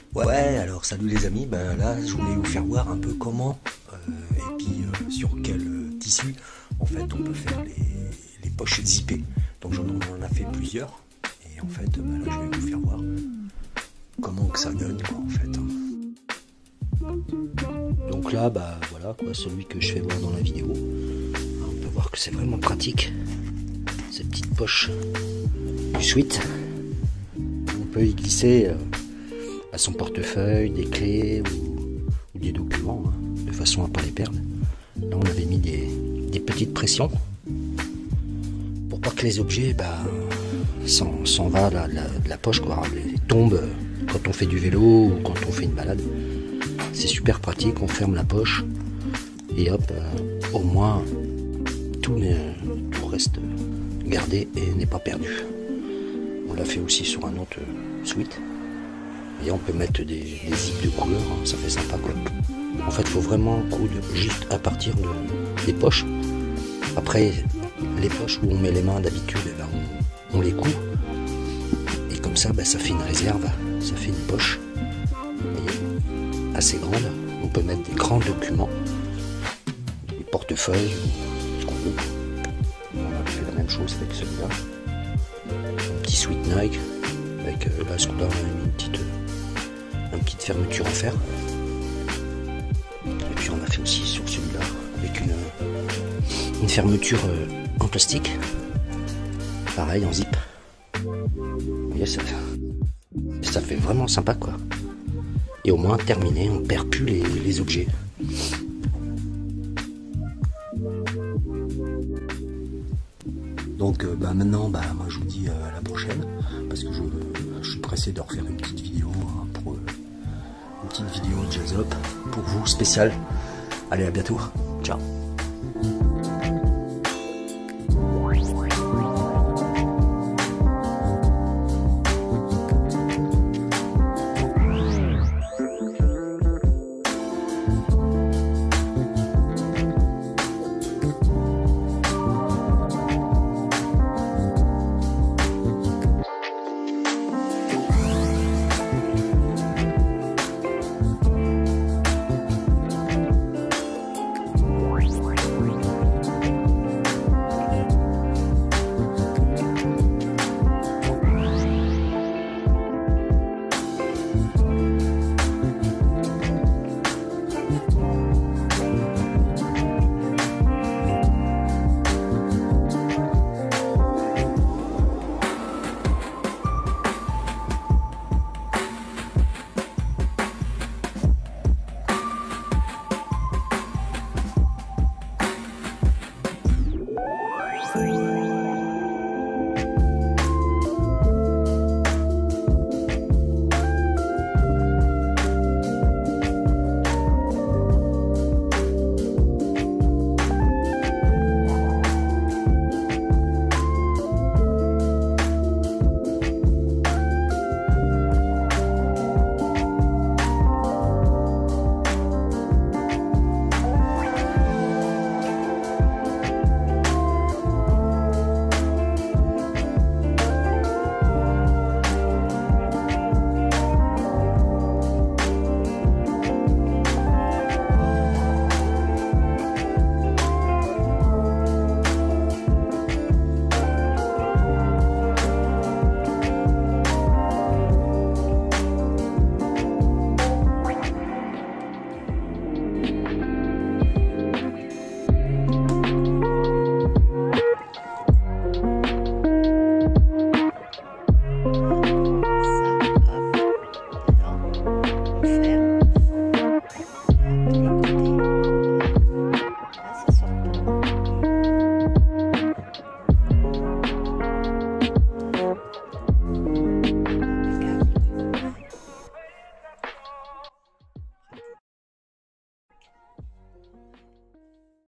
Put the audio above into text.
Ouais, alors salut les amis, ben là je voulais vous faire voir un peu comment et puis sur quel tissu en fait on peut faire les poches zippées. Donc on en a fait plusieurs et en fait ben, là je vais vous faire voir comment que ça donne quoi en fait. Donc là bah voilà quoi, celui que je fais voir dans la vidéo. On peut voir que c'est vraiment pratique, ces petites poches du sweat. On peut y glisser à son portefeuille, des clés ou des documents, hein, de façon à ne pas les perdre. Là on avait mis des petites pressions pour pas que les objets s'en va de la poche, quoi, les tombent quand on fait du vélo ou quand on fait une balade. C'est super pratique, on ferme la poche et hop, au moins tout reste gardé et n'est pas perdu. On l'a fait aussi sur un autre sweat. Et on peut mettre des zips de couleur, hein, ça fait sympa quoi. En fait, il faut vraiment coudre juste à partir des poches. Après, les poches où on met les mains d'habitude, on les coud. Et comme ça, ça fait une réserve, ça fait une poche assez grande. On peut mettre des grands documents, des portefeuilles, ce qu'on veut. On a fait la même chose avec celui-là. Un petit sweat Nike, avec là, ce qu'on a mis une petite fermeture en fer. Et puis on a fait aussi sur celui-là avec une fermeture en plastique, pareil en zip. Vous voyez, ça fait vraiment sympa quoi. Et au moins terminé, on perd plus les objets. Donc maintenant moi je vous dis à la prochaine, parce que je suis pressé de refaire une petite vidéo pour une petite vidéo de jazz up pour vous spéciale. Allez, à bientôt, ciao.